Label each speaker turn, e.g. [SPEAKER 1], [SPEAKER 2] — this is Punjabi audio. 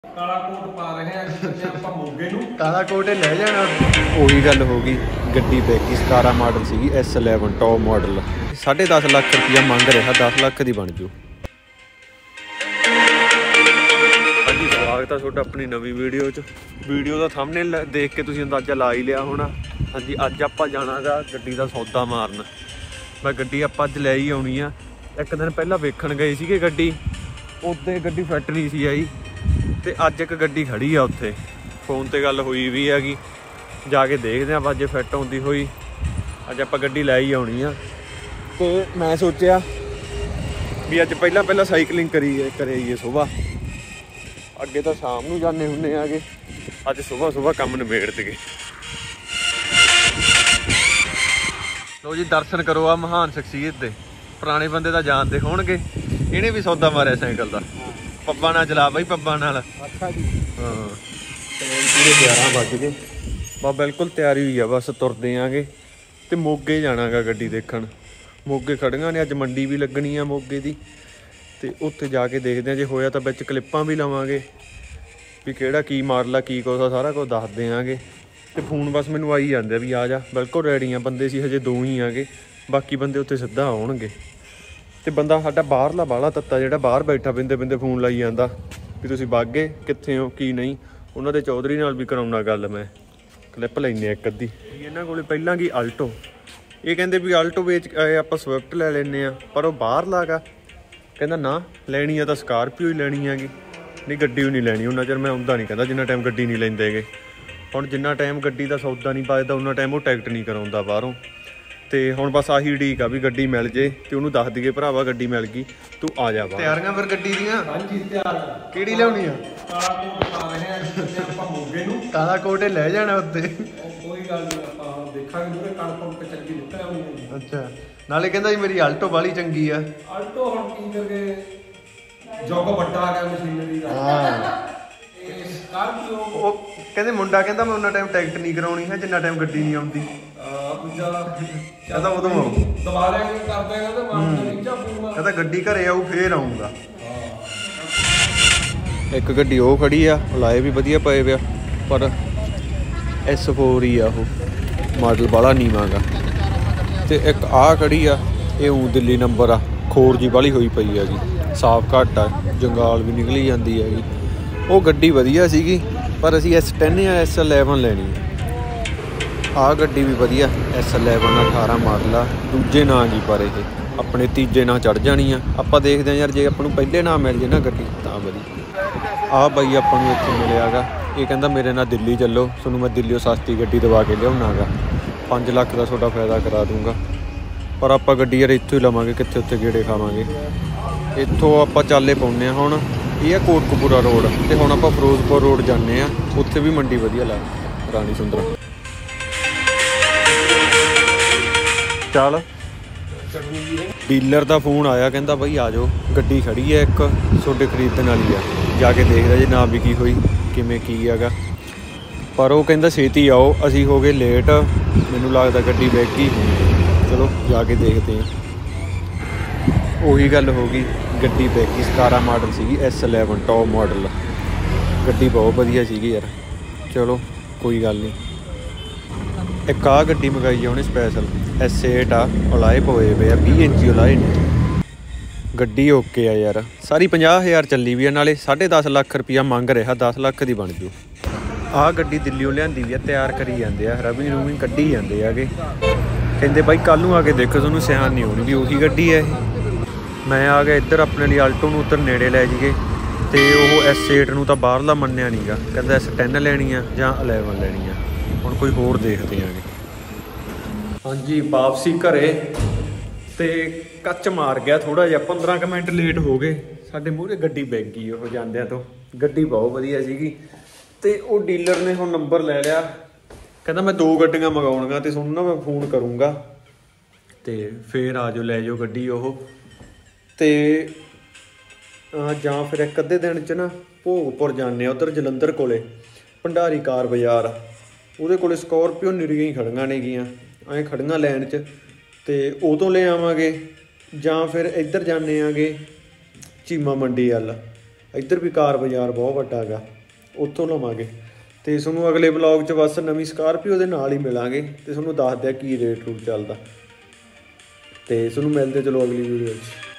[SPEAKER 1] ਕਾਲਾ ਕੋਟ ਪਾ ਰਹੇ ਆ ਜਿੱਥੇ ਆਪਾਂ ਮੋਗੇ ਨੂੰ
[SPEAKER 2] ਕਾਲਾ ਕੋਟ ਲੈ ਜਾਣਾ। ਉਹੀ ਗੱਲ ਹੋ ਗਈ, ਗੱਡੀ ਬੈਗੀ 17 ਮਾਡਲ ਸੀਗੀ S11 ਟੌਪ ਮਾਡਲ। 10.5 ਲੱਖ ਰੁਪਇਆ ਮੰਗ ਰਿਹਾ, 10 ਲੱਖ ਦੀ ਬਣ ਜੂ। ਹਾਂਜੀ, ਸਵਾਗਤ ਆ ਤੁਹਾਡਾ ਆਪਣੀ ਨਵੀਂ ਵੀਡੀਓ 'ਚ। ਵੀਡੀਓ ਦਾ ਥੰਬਨੇਲ ਦੇਖ ਕੇ ਤੁਸੀਂ ਅੰਦਾਜ਼ਾ ਲਾ ਹੀ ਲਿਆ ਹੋਣਾ। ਹਾਂਜੀ, ਅੱਜ ਆਪਾਂ ਜਾਣਾ ਗਾ ਗੱਡੀ ਦਾ ਸੌਦਾ ਮਾਰਨ। ਮੈਂ ਗੱਡੀ ਆਪਾਂ ਅੱਜ ਲੈ ਹੀ ਆਉਣੀ ਆ। ਇੱਕ ਦਿਨ ਪਹਿਲਾਂ ਵੇਖਣ ਗਏ ਸੀਗੇ ਗੱਡੀ, ਉੱਥੇ ਗੱਡੀ ਫਿੱਟ ਨਹੀਂ ਸੀ ਆਈ, ਤੇ ਅੱਜ ਇੱਕ ਗੱਡੀ ਖੜੀ ਆ ਉੱਥੇ। ਫੋਨ ਤੇ ਗੱਲ ਹੋਈ ਵੀ ਹੈਗੀ, ਜਾ ਕੇ ਦੇਖਦੇ ਹਾਂ ਜੇ ਫਿੱਟ ਆਉਂਦੀ ਹੋਈ। ਅੱਜ ਆਪਾਂ ਗੱਡੀ ਲੈ ਹੀ ਆਉਣੀ ਆ, ਤੇ ਮੈਂ ਸੋਚਿਆ ਵੀ ਅੱਜ ਪਹਿਲਾਂ ਸਾਈਕਲਿੰਗ ਕਰੀਏ ਸੁਬਾਹ। ਅੱਗੇ ਤਾਂ ਸ਼ਾਮ ਨੂੰ ਜਾਂਦੇ ਹੁੰਦੇ ਆਗੇ, ਅੱਜ ਸੁਬਾਹ ਕੰਮ ਨਿਬੇੜ ਦਈਏ। ਲੋ ਜੀ, ਦਰਸ਼ਨ ਕਰੋ ਆ ਮਹਾਨ ਸ਼ਖਸੀਅਤ ਦੇ। ਪੁਰਾਣੇ ਬੰਦੇ ਤਾਂ ਜਾਣਦੇ ਹੋਣਗੇ, ਇਹਨੇ ਵੀ ਸੌਦਾ ਮਾਰਿਆ ਸਾਈਕਲ ਦਾ। ਪੱਬਾਂ ਨਾਲ ਚਲਾ ਬਾਈ, ਪੱਬਾਂ ਨਾਲ। ਅੱਛਾ ਜੀ। ਹਾਂ, ਪੂਰੇ 11 ਵੱਜ ਗਏ। ਬਸ ਬਿਲਕੁਲ ਤਿਆਰੀ ਹੋਈ ਆ, ਬਸ ਤੁਰਦੇ ਆਂਗੇ। ਤੇ ਮੋਗੇ ਜਾਣਾ ਗਾ ਗੱਡੀ ਦੇਖਣ। ਮੋਗੇ ਖੜੀਆਂ ਨੇ, ਅੱਜ ਮੰਡੀ ਵੀ ਲੱਗਣੀ ਆ ਮੋਗੇ ਦੀ, ਤੇ ਉੱਥੇ ਜਾ ਕੇ ਦੇਖਦੇ ਆ। ਜੇ ਹੋਇਆ ਤਾਂ ਵਿੱਚ ਕਲਿੱਪਾਂ ਵੀ ਲਵਾਂਗੇ ਵੀ ਕਿਹੜਾ ਕੀ ਮਾਡਲ, ਕੀ ਕੁਛ ਆ, ਸਾਰਾ ਕੁਝ ਦੱਸ ਦਿਆਂਗੇ। ਤੇ ਫੋਨ ਬਸ ਮੈਨੂੰ ਆਈ ਜਾਂਦੇ ਵੀ ਆ ਜਾ। ਬਿਲਕੁਲ ਰੈਡੀ ਆ, ਬੰਦੇ ਸੀ ਹਜੇ 2 ਹੀ ਆਗੇ, ਬਾਕੀ ਬੰਦੇ ਉੱਥੇ ਸਿੱਧਾ ਆਉਣਗੇ। ਤੇ ਬੰਦਾ ਸਾਡਾ ਬਾਹਰਲਾ ਬਾਹਲਾ ਤੱਤਾ, ਜਿਹੜਾ ਬਾਹਰ ਬੈਠਾ ਬਿੰਦੇ ਫੋਨ ਲਾਈ ਜਾਂਦਾ ਵੀ ਤੁਸੀਂ ਬਾਗੇ ਕਿੱਥੇ ਹੋ ਕੀ ਨਹੀਂ। ਉਹਨਾਂ ਦੇ ਚੌਧਰੀ ਨਾਲ ਵੀ ਕਰਾਉਣਾ ਗੱਲ, ਮੈਂ ਕਲਿੱਪ ਲੈਂਦੇ ਆ ਇੱਕ ਅੱਧੀ। ਇਹਨਾਂ ਕੋਲੇ ਪਹਿਲਾਂ ਕੀ ਆਲਟੋ, ਇਹ ਕਹਿੰਦੇ ਵੀ ਆਲਟੋ ਵੇਚ ਆਪਾਂ ਸਵਿਫਟ ਲੈ ਲੈਂਦੇ ਆ, ਪਰ ਉਹ ਬਾਹਰ ਲਾਗਾ ਕਹਿੰਦਾ ਨਾ, ਲੈਣੀ ਆ ਤਾਂ ਸਕਾਰਪੀਓ ਹੀ ਲੈਣੀ ਹੈਗੀ, ਨਹੀਂ ਗੱਡੀ ਵੀ ਨਹੀਂ ਲੈਣੀ। ਉਹਨਾਂ ਚਿਰ ਮੈਂ ਆਉਂਦਾ ਨਹੀਂ ਕਹਿੰਦਾ ਜਿੰਨਾ ਟਾਈਮ ਗੱਡੀ ਨਹੀਂ ਲੈਂਦੇ ਹੈਗੇ। ਹੁਣ ਜਿੰਨਾ ਟਾਈਮ ਗੱਡੀ ਦਾ ਸੌਦਾ ਨਹੀਂ ਪਾਇਦਾ, ਉਹਨਾਂ ਟਾਈਮ ਉਹ ਟਿਕਟ ਨਹੀਂ ਕਰਾਉਂਦਾ ਬਾਹਰੋਂ। ਤੇ ਹੁਣ ਬਸ ਆਹੀ ਉਡੀਕ ਆ ਵੀ ਗੱਡੀ ਮਿਲ ਜੇ, ਤੇ ਉਹਨੂੰ ਦੱਸ ਦਈਏ ਭਰਾਵਾ ਗੱਡੀ ਮਿਲ ਗਈ, ਤੂੰ ਆ ਜਾ। ਤਿਆਰੀਆਂ ਫਿਰ ਗੱਡੀ ਦੀਆਂ? ਹਾਂਜੀ ਤਿਆਰ। ਕਿਹੜੀ ਲਿਆਉਣੀ ਆ?
[SPEAKER 1] ਕਾਲਾ ਕੋਟ ਪਾ ਰਹੇ ਆ ਜਿੱਥੇ ਆਪਾਂ ਮੋਗੇ ਨੂੰ।
[SPEAKER 2] ਕਾਲਾ ਕੋਟ ਲੈ ਜਾਣਾ ਉੱਤੇ।
[SPEAKER 1] ਕੋਈ ਗੱਲ ਨਹੀਂ, ਆਪਾਂ ਦੇਖਾਂਗੇ ਮੂਰੇ ਕਣਕ ਤੇ ਚੰਗੀ ਨਿਕਲ ਆਉਣੀ।
[SPEAKER 2] ਅੱਛਾ, ਨਾਲੇ ਕਹਿੰਦਾ ਜੀ ਮੇਰੀ ਆਲਟੋ ਵਾਲੀ ਚੰਗੀ ਆ।
[SPEAKER 1] ਆਲਟੋ ਹੁਣ ਕੀ ਕਰਕੇ ਜੋਗ ਵੱਡਾ ਆ ਗਿਆ ਮਸ਼ੀਨਰੀ ਦਾ।
[SPEAKER 2] ਹਾਂ,
[SPEAKER 1] ਸਕਾਰਪੀਓ
[SPEAKER 2] ਉਹ ਕਹਿੰਦੇ ਮੁੰਡਾ ਕਹਿੰਦਾ ਮੈਂ ਉਹਨਾਂ ਟਾਈਮ ਟਿਕਟ ਨਹੀਂ ਕਰਾਉਣੀ ਹੈ ਜਿੰਨਾ ਟਾਈਮ ਗੱਡੀ ਨਹੀਂ ਆਉਂਦੀ। ਕਹਿੰਦਾ ਉਦੋਂ ਆਉ
[SPEAKER 1] ਦੁਬਾਰਾ ਕੀ ਕਰਦੇ ਕਹਿੰਦਾ ਮਾਰਦਾ ਨਹੀਂ ਚਾਪੂਗਾ।
[SPEAKER 2] ਕਹਿੰਦਾ ਗੱਡੀ ਘਰੇ ਆਊ ਫੇਰ ਆਉਂਗਾ। ਇੱਕ ਗੱਡੀ ਉਹ ਖੜੀ ਆ, ਲਾਏ ਵੀ ਵਧੀਆ ਪਏ ਪਿਆ, ਪਰ S4 ਹੀ ਆ ਉਹ, ਮਾਡਲ ਬਾਹਲਾ ਨੀਵਾਂ ਗਾ। ਤੇ ਇੱਕ ਆਹ ਖੜੀ ਆ, ਇਹ ਊਂ ਦਿੱਲੀ ਨੰਬਰ ਆ, ਖੋਰ ਜੀ ਬਾਹਲੀ ਹੋਈ ਪਈ ਹੈਗੀ, ਸਾਫ਼ ਘੱਟ ਆ, ਜੰਗਾਲ ਵੀ ਨਿਕਲੀ ਜਾਂਦੀ ਹੈਗੀ। ਉਹ ਗੱਡੀ ਵਧੀਆ ਸੀਗੀ, ਪਰ ਅਸੀਂ S10 ਜਾਂ S11 ਲੈਣੀ ਆ। ਆਹ ਗੱਡੀ ਵੀ ਵਧੀਆ, S11 18 ਮਾਡਲ ਆ, ਦੂਜੇ ਨਾਂ ਜੀ, ਪਰ ਇਹ ਆਪਣੇ ਤੀਜੇ ਨਾਂ ਚੜ੍ਹ ਜਾਣੀ ਆ। ਆਪਾਂ ਦੇਖਦੇ ਹਾਂ ਯਾਰ, ਜੇ ਆਪਾਂ ਨੂੰ ਪਹਿਲੇ ਨਾਂ ਮਿਲ ਜੇ ਨਾ ਗੱਡੀ ਤਾਂ ਵਧੀਆ। ਆਹ ਬਾਈ ਆਪਾਂ ਨੂੰ ਇੱਥੇ ਮਿਲਿਆ ਗਾ, ਇਹ ਕਹਿੰਦਾ ਮੇਰੇ ਨਾਲ ਦਿੱਲੀ ਚੱਲੋ, ਤੁਹਾਨੂੰ ਮੈਂ ਦਿੱਲੀੋਂ ਸਸਤੀ ਗੱਡੀ ਦਵਾ ਕੇ ਲਿਆਉਣਾ ਗਾ, 5 ਲੱਖ ਦਾ ਤੁਹਾਡਾ ਫਾਇਦਾ ਕਰਾ ਦੂੰਗਾ। ਪਰ ਆਪਾਂ ਗੱਡੀ ਯਾਰ ਇੱਥੋਂ ਹੀ ਲਵਾਂਗੇ, ਕਿੱਥੇ ਉੱਥੇ ਗੇੜੇ ਖਾਵਾਂਗੇ। ਇੱਥੋਂ ਆਪਾਂ ਚਾਲੇ ਪਾਉਂਦੇ ਹਾਂ। ਹੁਣ ਇਹ ਆ ਕੋਟਕਪੂਰਾ ਰੋਡ, ਤੇ ਹੁਣ ਆਪਾਂ ਫਿਰੋਜ਼ਪੁਰ ਰੋਡ ਜਾਂਦੇ ਹਾਂ, ਉੱਥੇ ਵੀ ਮੰਡੀ ਵਧੀਆ ਲੱਗ ਰਾਣੀ ਸੁੰਦਰ। ਚੱਲ, ਡੀਲਰ ਦਾ ਫੋਨ ਆਇਆ, ਕਹਿੰਦਾ ਬਾਈ ਆ ਜਾਓ, ਗੱਡੀ ਖੜੀ ਹੈ ਇੱਕ ਤੁਹਾਡੇ ਖਰੀਦਣ ਵਾਲੀ ਆ, ਜਾ ਕੇ ਦੇਖਦਾ ਜੇ ਨਾ ਵਿਕੀ ਹੋਈ ਕਿਵੇਂ ਕੀ ਹੈਗਾ। ਪਰ ਉਹ ਕਹਿੰਦਾ ਛੇਤੀ ਆਓ, ਅਸੀਂ ਹੋ ਗਏ ਲੇਟ, ਮੈਨੂੰ ਲੱਗਦਾ ਗੱਡੀ ਵਿਕ ਗਈ। ਚਲੋ ਜਾ ਕੇ ਦੇਖਦੇ ਹਾਂ। ਉਹੀ ਗੱਲ ਹੋ ਗਈ, ਗੱਡੀ ਵਿਕ ਗਈ। 17 ਮਾਡਲ ਸੀਗੀ S11 ਟੌਪ ਮਾਡਲ, ਗੱਡੀ ਬਹੁਤ ਵਧੀਆ ਸੀਗੀ ਯਾਰ। ਚਲੋ ਕੋਈ ਗੱਲ ਨਹੀਂ। ਇੱਕ ਆਹ ਗੱਡੀ ਮੰਗਾਈ ਆ ਉਹਨੇ ਸਪੈਸ਼ਲ, S8 ਆ, ਅਲਾਏ ਪਏ ਆ 20 ਇੰਚੀ ਅਲਾਏ ਨੇ। ਗੱਡੀ ਓਕੇ ਆ ਯਾਰ, ਸਾਰੀ 50,000 ਚੱਲੀ ਵੀ ਆ, ਨਾਲੇ 10.5 ਲੱਖ ਰੁਪਇਆ ਮੰਗ ਰਿਹਾ, 10 ਲੱਖ ਦੀ ਬਣ ਜੂ। ਆਹ ਗੱਡੀ ਦਿੱਲੀੋਂ ਲਿਆਂਦੀ ਵੀ ਆ, ਤਿਆਰ ਕਰੀ ਜਾਂਦੇ ਆ, ਰਵਿੰਗ ਕੱਢੀ ਜਾਂਦੇ ਆਗੇ। ਕਹਿੰਦੇ ਬਾਈ ਕੱਲ੍ਹ ਨੂੰ ਆ ਕੇ ਦੇਖੋ, ਤੁਹਾਨੂੰ ਸਿਆਣ ਨਹੀਂ ਹੋਣੀ ਵੀ ਉਹੀ ਗੱਡੀ ਹੈ ਇਹ। ਮੈਂ ਆ ਗਿਆ ਇੱਧਰ ਆਪਣੇ ਲਈ ਆਲਟੋ ਨੂੰ ਉੱਧਰ ਨੇੜੇ ਲੈ ਜਾਈਏ, ਤੇ ਉਹ S8 ਨੂੰ ਤਾਂ ਬਾਹਰਲਾ ਮੰਨਿਆ ਨਹੀਂ ਗਾ, ਕਹਿੰਦਾ S10 ਲੈਣੀ ਆ ਜਾਂ 11 ਲੈਣੀ ਆ। ਹੁਣ ਕੋਈ ਹੋਰ ਦੇਖਦੇ ਆਂਗੇ। ਹਾਂਜੀ, ਵਾਪਸੀ ਘਰੇ, ਤੇ ਕੱਚ ਮਾਰ ਗਿਆ ਥੋੜਾ ਜਿਹਾ, 15 ਕੁ ਮਿੰਟ ਲੇਟ ਹੋ ਗਏ। ਸਾਡੇ ਮੂਹਰੇ ਗੱਡੀ ਵਿਕ ਗਈ ਉਹ ਜਾਂਦਿਆਂ ਤੋਂ। ਗੱਡੀ ਬਹੁਤ ਵਧੀਆ ਸੀਗੀ, ਤੇ ਉਹ ਡੀਲਰ ਨੇ ਹੁਣ ਨੰਬਰ ਲੈ ਲਿਆ, ਕਹਿੰਦਾ ਮੈਂ 2 ਗੱਡੀਆਂ ਮੰਗਾਉਣੀਆਂ, ਤੇ ਤੁਹਾਨੂੰ ਨਾ ਮੈਂ ਫੋਨ ਕਰੂੰਗਾ, ਤੇ ਫੇਰ ਆ ਜਾਓ ਲੈ ਜਾਓ ਗੱਡੀ ਉਹ। ਤੇ ਜਾਂ ਫਿਰ ਇੱਕ ਅੱਧੇ ਦਿਨ 'ਚ ਨਾ ਭੋਗਪੁਰ ਜਾਂਦੇ ਆ, ਉੱਧਰ ਜਲੰਧਰ ਕੋਲੇ ਭੰਡਾਰੀ ਕਾਰ ਬਾਜ਼ਾਰ ਆ, ਉਹਦੇ ਕੋਲੇ ਸਕਾਰਪੀਓ ਨਿਰੀਆਂ ਹੀ ਖੜੀਆਂ ਨੇਗੀਆਂ, ਐਂ ਖੜੀਆਂ ਲਾਈਨ 'ਚ, ਤੇ ਉਹ ਤੋਂ ਲੈ ਆਵਾਂਗੇ। ਜਾਂ ਫਿਰ ਇੱਧਰ ਜਾਂਦੇ ਆਂਗੇ ਚੀਮਾ ਮੰਡੀ ਵੱਲ, ਇੱਧਰ ਵੀ ਕਾਰ ਬਾਜ਼ਾਰ ਬਹੁਤ ਵੱਡਾ ਹੈਗਾ, ਉੱਥੋਂ ਲਵਾਂਗੇ। ਤੇ ਤੁਹਾਨੂੰ ਅਗਲੇ ਵਲੌਗ 'ਚ ਬਸ ਨਵੀਂ ਸਕਾਰਪੀਓ ਦੇ ਨਾਲ ਹੀ ਮਿਲਾਂਗੇ ਤੇ ਤੁਹਾਨੂੰ ਦੱਸਦੇ ਆ ਕੀ ਰੇਟ ਰੂਟ ਚੱਲਦਾ। ਤੇ ਤੁਹਾਨੂੰ ਮਿਲਦੇ ਚਲੋ ਅਗਲੀ ਵੀਡੀਓ 'ਚ।